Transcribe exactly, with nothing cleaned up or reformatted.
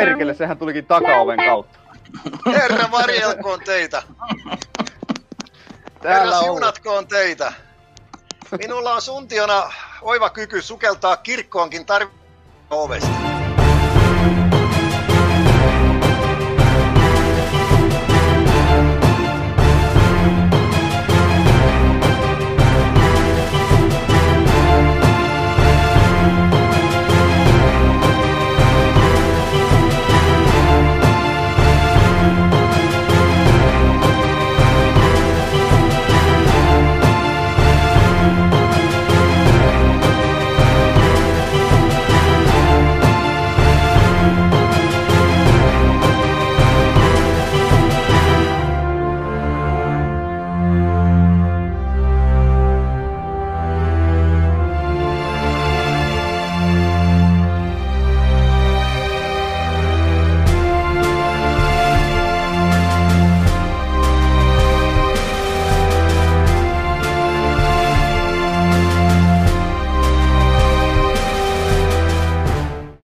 perkele, sehän tulikin takaoven kautta. Herra varjelkoon teitä. Herra siunatkoon teitä. Minulla on suntiona oiva kyky sukeltaa kirkkoonkin tarvittavasta ovesta.